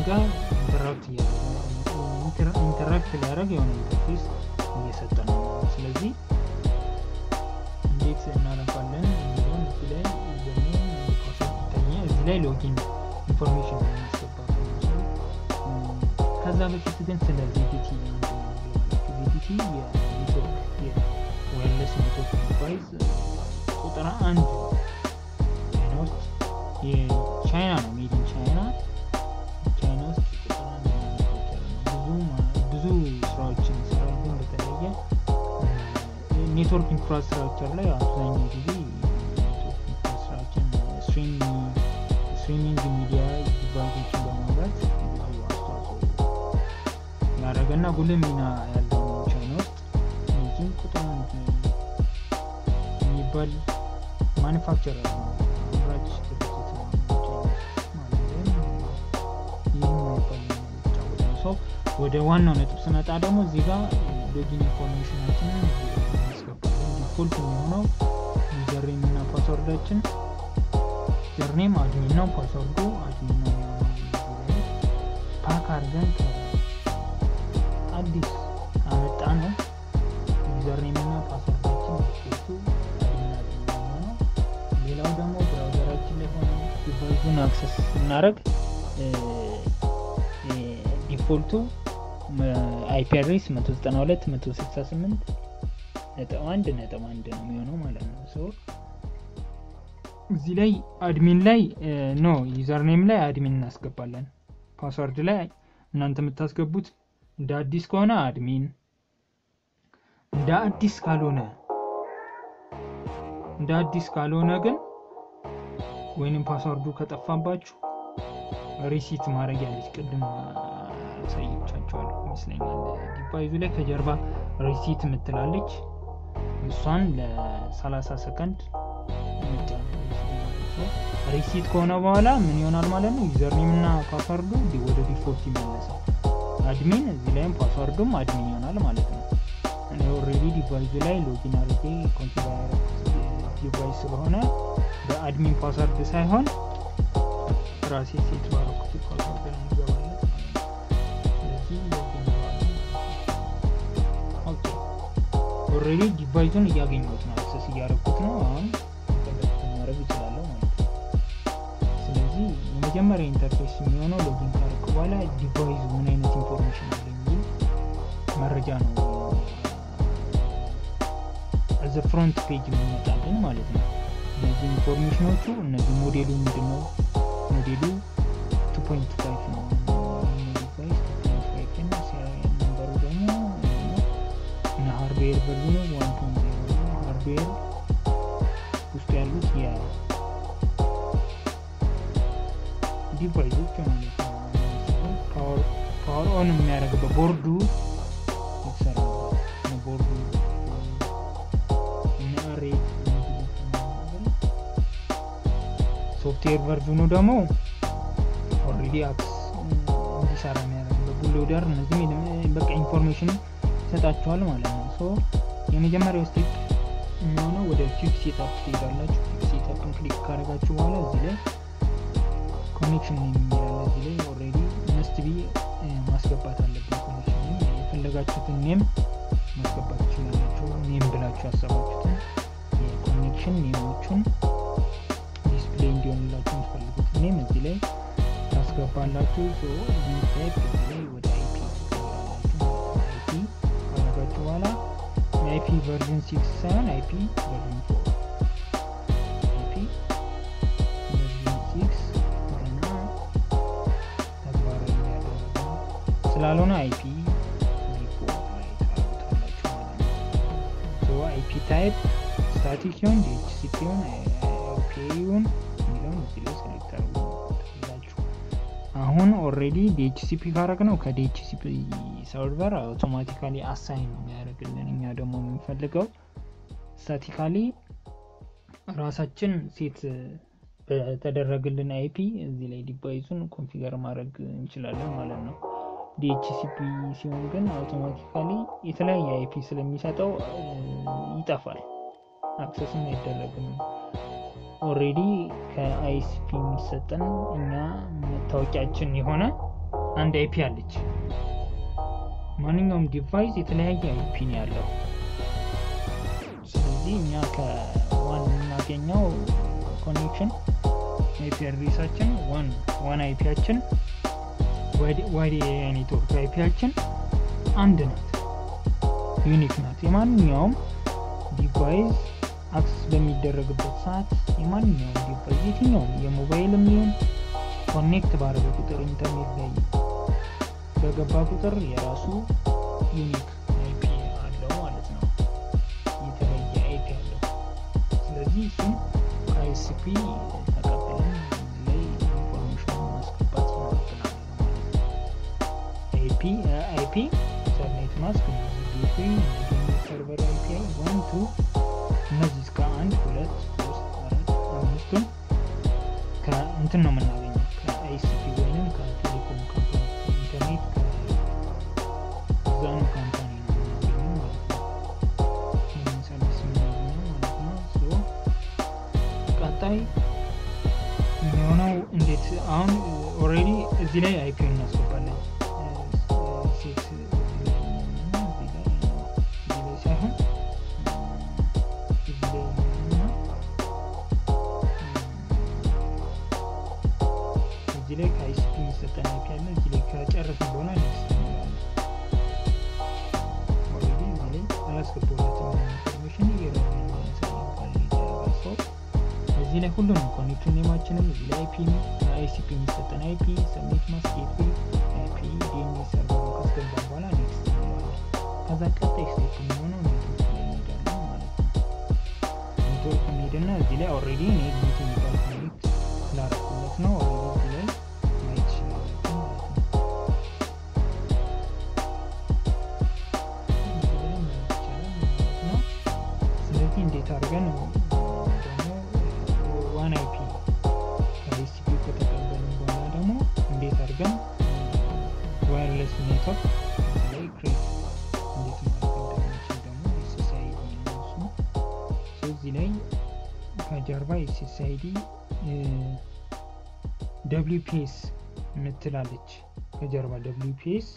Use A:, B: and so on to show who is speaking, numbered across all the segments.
A: ጋር ኢንተራክት ሊያደርግ የሆነ ኢንተርፌስ እየሰጠን ነው ስለዚህ እንዴት እናደርጋለን የሚለውን እዚህ ላይ እዚህ ላይ ሎጊን ኢንፎርሜሽን እናስገባለን ከዛ በፊት ግን ስለ ZTE የኔትወርክ የዋየርለስ ኔትወርክ ዲቫይስ ቁጥር 1 ውስጥ የቻይና ነው ሜድ ኢን ቻይና ውስጥ ብዙ ስራዎችን ይሰራል ግን በተለየ ኔትወርክ ኢንፍራስትራክቸር ላይ አብዛኛው ጊዜ ኔትወርክ ኢንፍራስትራክቸር ስትሪሚንግ ሚዲያ ዲቫይሶችን በማምረት ብዙ አስተዋጽኦ ያደረገና ጉልህ ሚና ያለው ቻይና ውስጥ እነዚህም ቁጥር 1 የሚባል ማኒፋክቸረር ነው አምራች ድርጅት ነው ወደ ዋናው ነጥብ ስመጣ ደግሞ እዚህ ጋር ሎጊን ኢንፎርሜሽናችንን እናስገባለን ዲፎልት የሚሆነው ዩዘርኔም እና ፓስወርዳችን ዩዘርኔም አድሚን ነው ፓስወርዱ አድሚን ነው ፓክ አድርገን አዲስ አመጣ ነው ዩዘርኔም እና ፓስወርዳችን ዲፎልቱ አድሚን ነው ሌላው ደግሞ ብራውዘራችን ላይ ሆነ ዲቫይሱን አክሰስ እናደርግ ዲፎልቱ IP address 192.168.1.1 ነው የሚሆነው ማለት ነው ሶ እዚህ ላይ አድሚን ላይ ዩዘርኔም ላይ አድሚን እናስገባለን ፓስወርድ ላይ እናንተ የምታስገቡት እንደ አዲስ ከሆነ አድሚን እንደ አዲስ ካልሆነ ግን ወይንም ፓስወርዱ ከጠፋባችሁ ሪሲት ማድረግ ያለች ቅድም ሳይቻቻለሁ መስለኛል ዲቫይሱ ላይ ከጀርባ ሪሲት ምትላለች እሷን ለ30 ሰከንድ ሪሲት ከሆነ በኋላ ምን ይሆናል ማለት ነው ዩዘርኔም እና ፓስወርዱ ወደ ዲፎልት ይመለሳል አድሚን እዚህ ላይም ፓስወርዱም አድሚን ይሆናል ማለት ነው እኔ ኦሬዲ ዲቫይሱ ላይ ሎጊን አድርጌ ኮንፊገር ዲቫይስ ስለሆነ በአድሚን ፓስወርድ ሳይሆን ራሴ ሴት ባረኩት ፓስወርድ ነው የሚገባለት ኦሬዲ ዲቫይሱን እያገኘሁት ነው አክሰስ እያደረኩት ነው አሁን ማድረግ ይችላል ማለት ነው ስለዚህ የመጀመሪያ ኢንተርፌስ የሚሆነው ሎጊን ካደረኩ በኋላ ዲቫይሱ ምን አይነት ኢንፎርሜሽን አለ የሚል መረጃ ነው አዘ ፍሮንት ፔጅ የሚመጣልን ማለት ነው እነዚህ ኢንፎርሜሽኖቹ እነዚህ ሞዴሉ ምንድነው ሞዴሉ 2.5 ነው ዲቫይስ 2.5 ነው ሲሪያል ነምበሩ ደግሞ እና ሃርድዌር ቨርዥኑ 1.0 ሃርድዌር ውስጥ ያሉት ያ ዲቫይሶች ማለት ነው ፓወር ኦን የሚያደርገው ቦርዱ ይሰራል ነው ቦርዱ እና ሬት ሶፍትዌር ቨርዥኑ ደግሞ ኦሬዲ አክስ እንዲሰራ የሚያደርገው ቡሎደር እነዚህ በቃ ኢንፎርሜሽን ይሰጣችኋል ማለት ነው ሶ የመጀመሪያው ስቴፕ የሚሆነው ወደ quick setup ትሄዳላችሁ quick setup ክሊክ ካደረጋችሁ በኋላ እዚህ ላይ ኮኔክሽን የሚላል እዚህ ላይ ኦሬዲ must be ማስገባት አለበት ኮኔክሽን የፈለጋችሁትን ኔም ማስገባት ትችላላችሁ ኔም ብላችሁ ያሰባችሁትን የኮኔክሽን ኔሞቹን ዲስፕሌይ እንዲሆንላችሁ የምትፈልጉት ኔም እዚህ ላይ ታስገባላችሁ ሶ እዚህ ታይፕ እዚህ ላይ ወደ IP ካደረጋችሁ በኋላ IP version 6 ሳይሆን IP version 4 IP version 6 ገና ተግባራዊ ያደረገው ስላልሆነ IP v4 ላይ ታደርጉታላችሁ ማለት ነው ሶ IP type static ይሁን DHCP ይሁን OPA ይሁን የሚለውን እዚህ ላይ ሴሌክት አድርጉታላችሁ አሁን ኦሬዲ DHCP ካደረግነው ከDHCP ሰርቨር አውቶማቲካሊ አሳይን ነው የሚያደርግልን እኛ ደግሞ የምንፈልገው ስታቲካሊ ራሳችን ሴት በተደረገልን IP እዚህ ላይ ዲቫይሱን ኮንፊገር ማድረግ እንችላለን ማለት ነው DHCP ሲሆን ግን አውቶማቲካሊ የተለያየ IP ስለሚሰጠው ይጠፋል አክሰስም አይደረግም ኦሬዲ ከISP የሚሰጠን እኛ መታወቂያችን የሆነ አንድ አይፒ አለች ማንኛውም ዲቫይስ የተለያየ አይፒ ነው ያለው ስለዚህ እኛ ከዋን እናገኘው ኮኔክሽን አይፒ አድሬሳችን ዋን አይፒያችን ወደ ኔትወርክ አይፒያችን አንድ ናት ዩኒክ ናት የማንኛውም ዲቫይስ አክሰስ በሚደረግበት ሰዓት የማንኛውም ዲቫይስ የትኛውም የሞባይልም ይሁን ኮኔክት ባደረገ ቁጥር ኢንተርኔት ላይ በገባ ቁጥር የራሱ ዩኒክ አይፒ አለው ማለት ነው የተለየ አይፒ አለው ስለዚህ እሱን ከአይኤስፒ ተቀብለን ላይ ኢንፎርሜሽን ማስገባት ይኖርብናል አይፒ ኢንተርኔት ማስክ ጌትዌይ ሰርቨር አይፒ 1 2 እነዚህ እስከ 1 2 3 4 5ቱን ከእንትን ነው የምናገኘው ከአይኤስፒ ወይንም ከቴሌኮም ካምፓኒ ኢንተርኔት ከዛኑ ካምፓኒ ነው የምናገኘው ማለት ነው ይህንን ሰርቪስ የምናገኘው ማለት ነው ሶ ቀጣይ የሚሆነው እንዴት አሁን ኦልሬዲ እዚህ ላይ አይፒ እናስገባለን እዚህ ላይ ከአይሲፒ የሚሰጠን አይፒ አለ እዚህ ላይ ከጨረስን በኋላ ኔክስት እንላለን ኦልሬዲ እዚህ ላይ አላስገባሁለትም ኢንፎርሜሽን እየረዳን ያሳያል ሰው እዚህ ላይ ሁሉንም ኮኔክሽን ኔማችንም እዚህ ላይ አይፒ ከአይሲፒ የሚሰጠን አይፒ ሰብኔት ማስክ ጌትዌይ አይፒ ዲኤንኤስ ሰርቨር ካስገባን በኋላ ኔክስት እንላለን ከዛ ቀጣይ ስቴፕ የሚሆነው ኔትወርክ ላይ እንሄዳለን ማለት ነው ኔትወርክ እንሄድና እዚህ ላይ ኦልሬዲ እኔ ጌት የሚባል ኮኔክት ስላደረኩለት ነው ኦልሬዲ እዚህ ላይ ማየት ይችላላችሁ ማለት ነው እዚህ ላይ ማየት ይቻላል ማለት ነው ስለዚህ እንዴት አድርገን ደግሞ ዋን አይፒ ከአይሲፒ ከተቀበልን በኋላ ደግሞ እንዴት አድርገን ዋየርለስ ኔትወርክ እዚህ ላይ ክሬት እንዴት ማድረግ እንደምንችል ደግሞ SSID ነው እሱ እዚህ ላይ ከጀርባ SSID WPS ምትላለች ከጀርባ WPS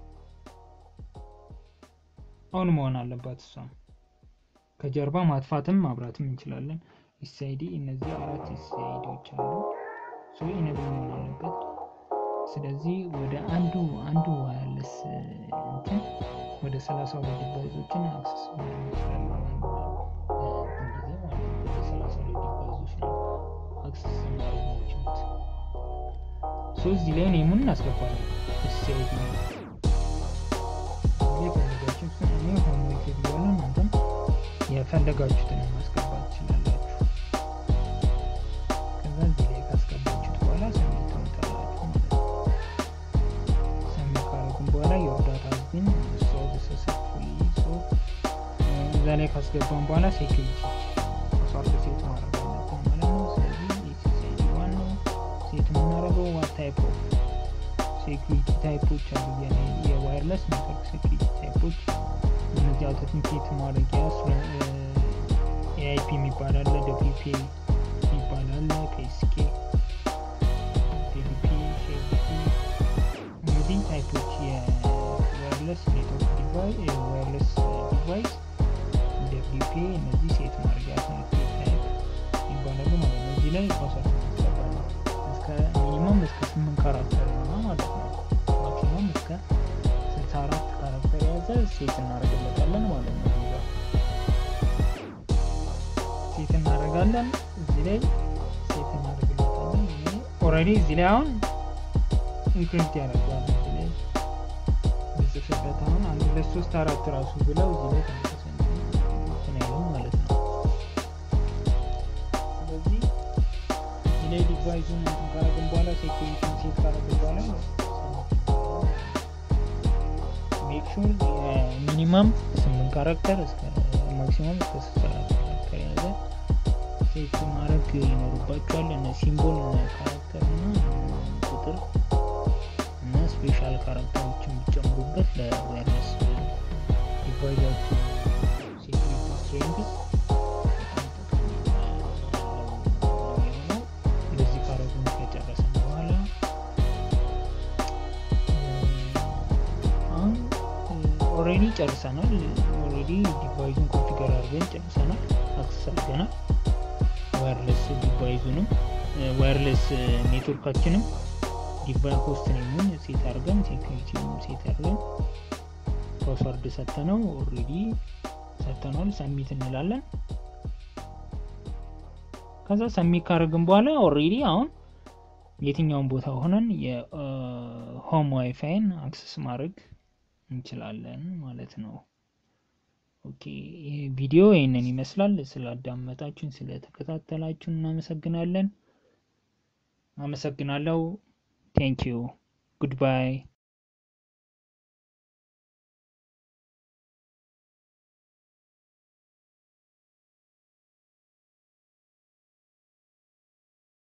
A: ኦን መሆን አለባት እሷ ከጀርባ ማጥፋትም ማብራትም እንችላለን SSID እነዚህ አራት SSIDዎች አሉ ሶ ኢኔብል መሆን አለበት ስለዚህ ወደ አንዱ ዋየርለስ እንትን ወደ 32 ዲቫይሶችን አክሰስ ማድረግ እንችላለን እንደዚህ ማለት ነው ወደ 32 ዲቫይሶች ነው አክሰስ ማድረግ የምንችሉት ሶ እዚህ ላይ ኔሙን እናስገባለን SSID የፈለጋችሁትን እኔ ሆምዌክ ብያለሁ እናንተም የፈለጋችሁትን ማስገባት ትችላላችሁ ከዛ እዚህ ላይ ካስገባችሁት በኋላ ሰሚት ትመጣላችሁ ማለት ነው ሰሚት ካረጉን በኋላ your data has been solved successfully ሶ እዛ ላይ ካስገባን በኋላ ሴኩሪቲ ፓስወርድ ሴት ማድረግ አለብን ማለት ነው ስለዚህ SSID ዋናው ሴት የምናደርገው what type of security typeዎች አሉ የዋየርለስ ኔትወርክ security typeዎች እነዚህ አውተንቲኬት ማድረጊያ AIP የሚባል አለ WPA የሚባል አለ PSK DLP SHA እነዚህ ታይፖች የዋየርለስ ኔትወርክ ዲቫይስ WPA እነዚህ ሴት ማድረጊያ አውተንቲኬት ታይፕ ይባላሉ ማለት ነው እዚህ ላይ ፓስወርድ እናስገባለን እስከ ሚኒመም እስከ 8 ካራክተር ነው ማለት ነው ማክሲመም እስከ 64 ካራክተር ያዘ ሴት እናደርግለታለን ማለት ነው እዚህ ጋር ሴት እናደርጋለን እዚህ ላይ ሴት እናደርግለታለን ኦልሬዲ እዚህ ላይ አሁን ኢንክሪፕት ያደርጋል እዚህ ላይ በጽፈበት አሁን 1 2 3 4 ራሱ ብለው እዚህ ላይ ተመሳሳይ ነው ማለት ነው ስለዚህ እዚህ ላይ ዲቫይሱን እንትን ካደረግን በኋላ ሴኩሪቲ ሴት ካደረግን በኋላ ሜክ ሹር ሚኒመም 8 ካራክተር እስከ ማክሲመም እስከ 64 ካራክተር ያዘ ሴት ማድረግ ይኖርባችኋል እና ሲምቦል እና ካራክተር እና ቁጥር እና ስፔሻል ካራክተሮችን ቢጨምሩበት ለዋየርለስ ዲቫይሳችሁ ሴኩሪቲ ስትሬንግዝ እንደዚህ ካረጉን ከጨረስን በኋላ ጨርሰናል ኦሬዲ ዲቫይሱን ኮንፊገር አድርገን ጨርሰናል አክሰስ አድርገናል ዋየርለስ ዲቫይሱንም ዋየርለስ ኔትወርካችንም ዲቫይስ ሆስት ኔሙን ሴት አድርገን ሴኩሪቲውን ሴት አድርገን ፓስወርድ ሰጥተነው ኦሬዲ ሰጥተናል ሰሚት እንላለን ከዛ ሰሚት ካደረግን በኋላ ኦሬዲ አሁን የትኛውን ቦታ ሆነን የሆም ዋይፋይን አክሰስ ማድረግ እንችላለን ማለት ነው ኦኬ ይሄ ቪዲዮ ይሄንን ይመስላል ስላዳመጣችሁን ስለተከታተላችሁን እናመሰግናለን አመሰግናለሁ thank you goodbye